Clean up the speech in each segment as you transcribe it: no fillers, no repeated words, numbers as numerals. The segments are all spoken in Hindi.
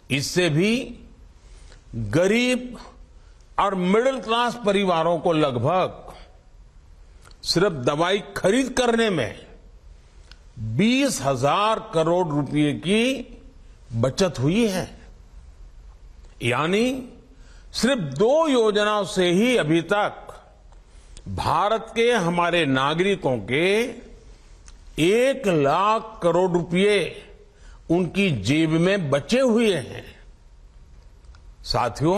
इससे भी गरीब और मिडिल क्लास परिवारों को लगभग सिर्फ दवाई खरीद करने में 20,000 करोड़ रुपए की बचत हुई है। यानी सिर्फ 2 योजनाओं से ही अभी तक भारत के हमारे नागरिकों के 1 लाख करोड़ रुपए उनकी जेब में बचे हुए हैं। साथियों,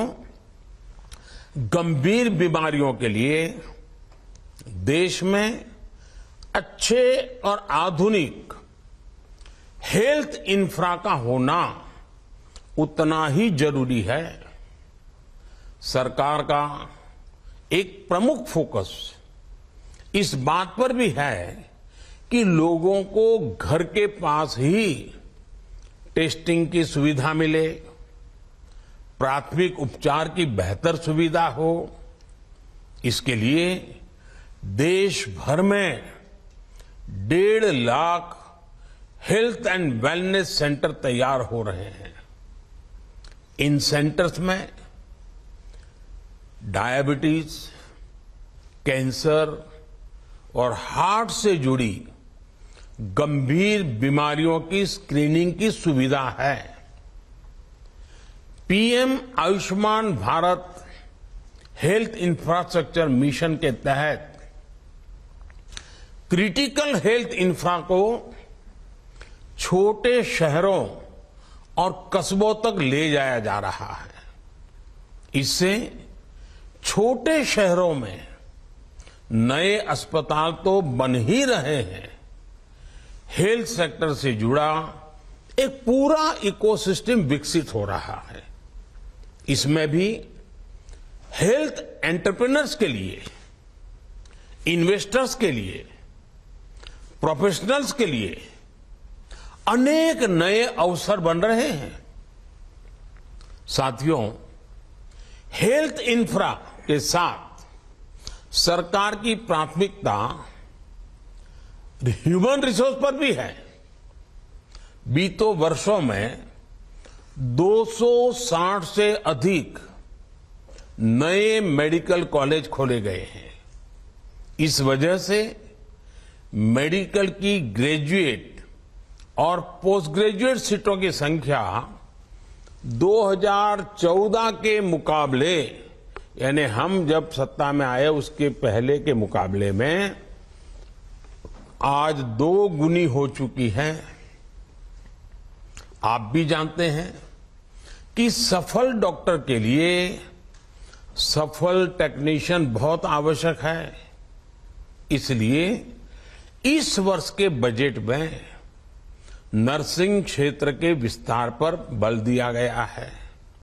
गंभीर बीमारियों के लिए देश में अच्छे और आधुनिक हेल्थ इंफ्रा का होना उतना ही जरूरी है। सरकार का एक प्रमुख फोकस इस बात पर भी है कि लोगों को घर के पास ही टेस्टिंग की सुविधा मिले, प्राथमिक उपचार की बेहतर सुविधा हो। इसके लिए देश भर में 1.5 lakh health and wellness centre तैयार हो रहे हैं। इन सेंटर्स में डायबिटीज, कैंसर और हार्ट से जुड़ी गंभीर बीमारियों की स्क्रीनिंग की सुविधा है। PM Ayushman Bharat health infrastructure mission के तहत क्रिटिकल हेल्थ इंफ्रा को छोटे शहरों और कस्बों तक ले जाया जा रहा है। इससे छोटे शहरों में नए अस्पताल तो बन ही रहे हैं, हेल्थ सेक्टर से जुड़ा एक पूरा इकोसिस्टम विकसित हो रहा है। इसमें भी हेल्थ एंटरप्रेन्योर्स के लिए, इन्वेस्टर्स के लिए, प्रोफेशनल्स के लिए अनेक नए अवसर बन रहे हैं। साथियों, हेल्थ इंफ्रा के साथ सरकार की प्राथमिकता ह्यूमन रिसोर्स पर भी है। बीते वर्षों में 260 से अधिक नए मेडिकल कॉलेज खोले गए हैं। इस वजह से मेडिकल की ग्रेजुएट और पोस्ट ग्रेजुएट सीटों की संख्या 2014 के मुकाबले, यानी हम जब सत्ता में आए उसके पहले के मुकाबले में आज 2 गुनी हो चुकी है। आप भी जानते हैं कि सफल डॉक्टर के लिए सफल टेक्नीशियन बहुत आवश्यक है। इसलिए इस वर्ष के बजट में नर्सिंग क्षेत्र के विस्तार पर बल दिया गया है।